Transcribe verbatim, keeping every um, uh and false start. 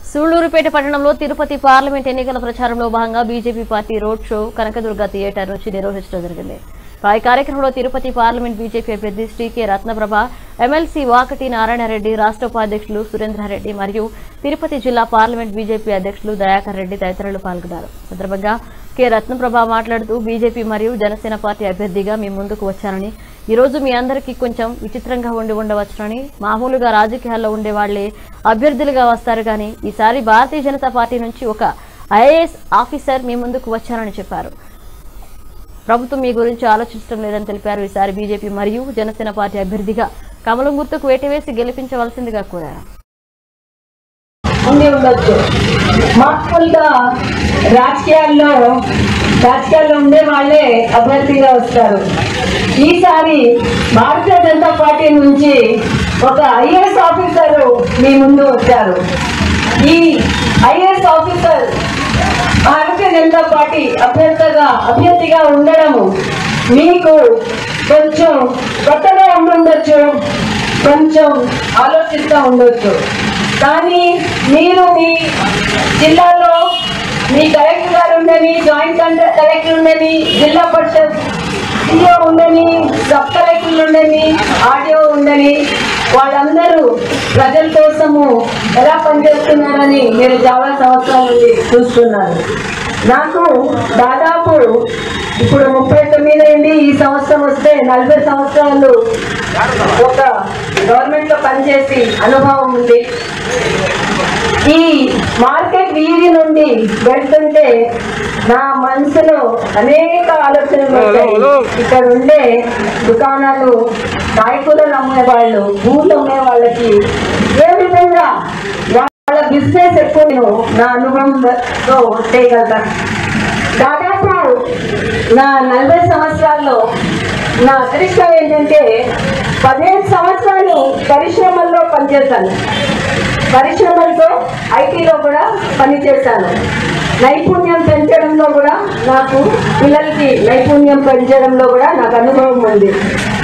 సూళ్లూరుపేట పట్టణంలో తిరుపతి పార్లమెంట్ ఎన్నికల ప్రచారంలో భాగంగా BJP party road show Kanakadurga theatre నుంచి నిర్వహించడం జరిగింది. ఈ కార్యక్రమంలో తిరుపతి పార్లమెంట్ బీజేపీ అభ్యర్థి శ్రీకే రత్నప్రభ, ఎమ్మెల్సీ వాకటి నారాయణరెడ్డి, రాష్ట్ర ఉపాధ్యక్షులు సురేంద్రారెడ్డి మరియు తిరుపతి జిల్లా పార్లమెంట్ బీజేపీ అధ్యక్షులు దయాకర్ రెడ్డి తదితరులు పాల్గొన్నారు. సందర్భంగా కె రత్నప్రభ మాట్లాడుతూ బీజేపీ మరియు జనసేన పార్టీ అభ్యర్థిగా మీ ముందుకు వచ్చానని, ఈ రోజు మీ అందరికీ కొంచెం విచిత్రంగా ఉండి ఉండవచ్చునని, మామూలుగా రాజకీయాల్లో ఉండే వాళ్లే అభ్యర్థులుగా వస్తారు కానీ ఈసారి భారతీయ జనతా పార్టీ నుంచి ఒక ఐఏఎస్ ఆఫీసర్ మీ ముందుకు వచ్చారని చెప్పారు. ప్రభుత్వం మీ గురించి ఆలోచించడం లేదని తెలిపారు. ఈసారి బీజేపీ మరియు జనసేన పార్టీ అభ్యర్థిగా కమలం గుర్తుకు వేటు వేసి గెలిపించవలసిందిగా కోరారు. మామూలుగా రాజకీయాల్లో రాజకీయాల్లో ఉండే వాళ్ళే అభ్యర్థిగా వస్తారు. ఈసారి భారతీయ జనతా పార్టీ నుంచి ఒక ఐఏఎస్ ఆఫీసర్ మీ ముందు వచ్చారు. ఈ IAS officer Bharatiya Janata party అభ్యర్థిగా అభ్యర్థిగా ఉండడము మీకు కొంచెం కొత్తగా ఉండుండొచ్చు, కొంచెం ఆలోచిస్తూ ఉండొచ్చు. కానీ మీరు మీ జిల్లాలో మీ కలెక్టర్ గారు ఉండని, జాయింట్ కలెక్టర్ ఉండని, జిల్లా పరిషత్ సిఓ ఉండని, సబ్ కలెక్టర్లు ఉండని, ఆర్డీఓ ఉండని, వాళ్ళందరూ ప్రజల కోసము ఎలా పనిచేస్తున్నారని మీరు చాలా సంవత్సరాల నుండి చూస్తున్నారు. నాకు దాదాపు ఇప్పుడు ముప్పై తొమ్మిది అయింది. ఈ సంవత్సరం వస్తే నలభై సంవత్సరాలు ఒక గవర్నమెంట్ లో పనిచేసి అనుభవం ఉంది. ఈ మార్కెట్ వీధి నుండి వెళ్తుంటే నా మనసులో అనేక ఆలోచనలు వచ్చాయి. ఇక్కడ ఉండే దుకాణాలు, కాయకూరలు అమ్మే వాళ్ళు, భూములు అమ్మే వాళ్ళకి ఏ విధంగా వాళ్ళ బిజినెస్ ఎక్కువ నా అనుభవంతో చేయగలుగుతాను. దాదాపు నా నలభై సంవత్సరాల్లో నా అదృష్టం ఏంటంటే పదిహేను సంవత్సరాలు పరిశ్రమల్లో పనిచేశాను. పరిశ్రమలతో ఐటీలో కూడా పనిచేశాను. నైపుణ్యం పెంచడంలో కూడా నాకు పిల్లలకి నైపుణ్యం పెంచడంలో కూడా నాకు అనుభవం ఉంది.